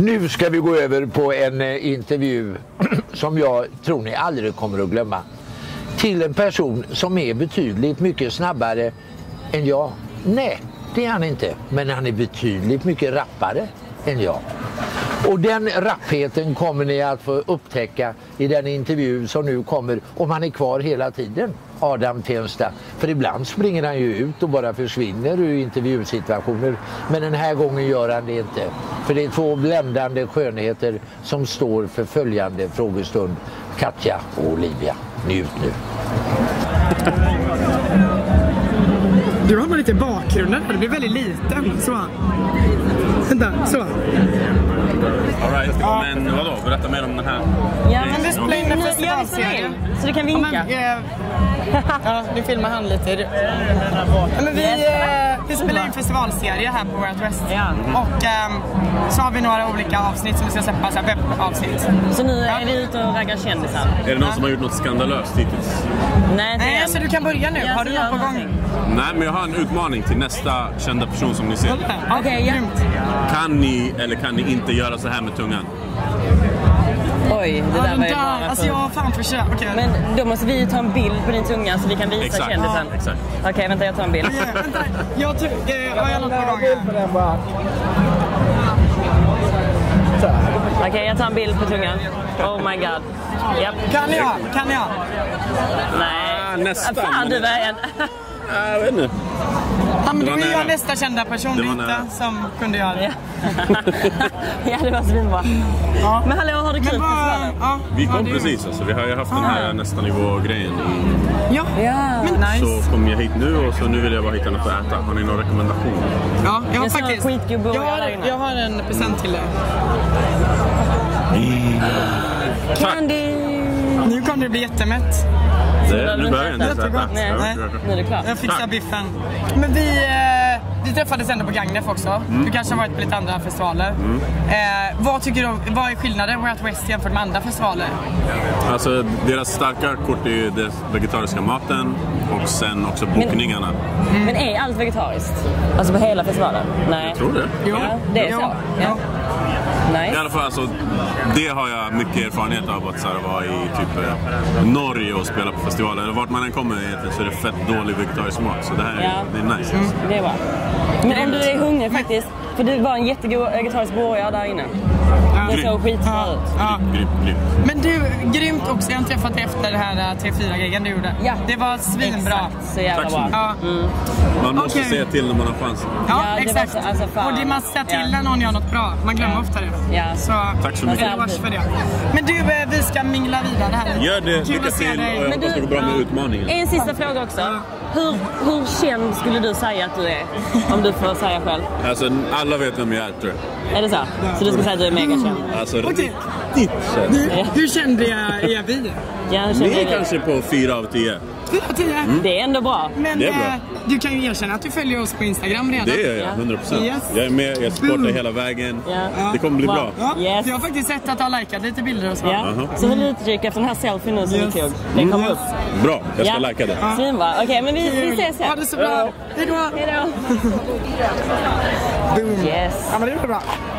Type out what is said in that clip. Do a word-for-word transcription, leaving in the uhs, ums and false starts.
Nu ska vi gå över på en eh, intervju som jag tror ni aldrig kommer att glömma. Till en person som är betydligt mycket snabbare än jag. Nej, det är han inte. Men han är betydligt mycket rappare än jag. Och den rappheten kommer ni att få upptäcka i den intervju som nu kommer, om han är kvar hela tiden, Adam Tensta. För ibland springer han ju ut och bara försvinner ur intervjusituationer. Men den här gången gör han det inte. För det är två bländande skönheter som står för följande frågestund. Katja och Olivia. Njut nu. Du har lite bakgrunden, det blir väldigt liten. Så. Vänta, så. All right. Ja. Men vadå? Berätta mer om den här. Ja, men vi spelar in en festivalserie. Så du kan vinka. Ja, men, ja, du filmar han lite. Ja, men vi, eh, vi spelar in festivalserie här på Way Out West. Ja. Och eh, så har vi några olika avsnitt som vi ska släppa, så här webbavsnitt. Så nu är vi ute och raggar kändisar. Är det någon som har gjort något skandalöst hittills? Nej, det Nej, så du kan börja nu. Ja, har du något på gång? Nej, men jag har en utmaning till nästa kända person som ni ser. Okej, Okej, ja. Kan ni eller kan ni inte göra så här med tungan? Oj, det Ja, där den var ju där, bara alltså för... jag har fan försökt. Okay. Men då måste vi ta en bild på din tunga så vi kan visa Exakt. kändisen. Ja, exakt. Okej, okay, vänta, jag tar en bild. Ja, vänta, jag tror... Eh, har jag något på gång här? Okej, okay, jag tar en bild på tungan. Oh my god. Yep. Kan jag? Kan jag? Nej. Ah, nästan. Fan, du var en... Jag vet inte. Ja, men då är jag nästa kända person inte som kunde göra det. Ja, det var svinbra. Ja. Men hallå, har du kul på festivalen? Ja, Vi kom ja, precis, alltså. Vi har ju haft den här nästan nivå-grejen. Ja, ja. Men nice. Så kom jag hit nu och så nu vill jag bara hitta något att äta. Har ni någon rekommendation? Ja, jag har Jag faktiskt... skitgubbe Jag har, jag har en present till dig. Candy! Nu kommer det bli jättemätt. Det, nu behöver jag inte ens äta. Nej, Nej. nu är det klart. Jag fixar biffen. Men vi, eh, vi träffades ändå på Gagnef också. Mm. Du kanske har varit på lite andra festivaler. Mm. Eh, vad tycker du, vad är skillnaden Way Out West jämfört med andra festivaler? Alltså deras starka kort är ju den vegetariska maten och sen också bokningarna. Men, men är allt vegetariskt? Alltså på hela festivalen? Nej. Jag tror det. Jo. Ja, det är Jo. så. Ja. Nice. I alla fall, alltså, det har jag mycket erfarenhet av att så här, vara i typ eh, Norge och spela på festivaler. Vart man än kommer egentligen så är det fett dålig vegetarisk mat. Så det här är, Ja. det är nice. Mm, det är bra. Men om du är hungrig faktiskt, för det var en jättegod vegetarisk burgare där inne. Det såg skitbra ut. Ja. Grymt, grymt. Men du, grymt också. Jag har träffat dig efter det här T fyra-grejen du gjorde. Ja. Det var svinbra. Exakt, så jävla Tack så bra. mycket. Ja. Mm. Man måste Okej. säga till när man har chansen. Ja, Ja, det exakt. var så- alltså, fan. och det man säger till Ja. när någon gör något bra. Man glömmer Ja. ofta det. Ja. Så, Tack så mycket. det var för det. Men du, eh, vi ska mingla vidare här. Gör det. Kul Lycka att se till dig. och jag Men hoppas du- det går bra med ja. utmaningen. En sista fråga också. Hur, hur känd skulle du säga att du är? Om du får säga själv. Alltså, alla vet vem jag är, tror jag. Är det så? Så du ska säga att du är mega känd? Alltså, Okej. riktigt känd. Du, hur kände jag är vi? Ja, hur Ni känner är du? kanske på fyra av tio. fyra av tio. Det är ändå bra. Men Det är bra. eh, du kan ju erkänna att du följer oss på Instagram redan. Det är jag, Ja. hundra procent. Yes. Jag är med, jag supportar hela vägen. Ja. Det kommer bli Wow. bra. Ja, Yes. jag har faktiskt sett att du har likat lite bilder och så. Ja. Aha. Så håll utkik efter den här selfien nu som Yes. vi tog. Den kommer upp. Bra, jag ska Ja. lajka det. Svinbra. Okej, men vi, vi ses sen. Ha det så bra. Hej då. Hej då. Boom. Yes. Ja, men det är bra.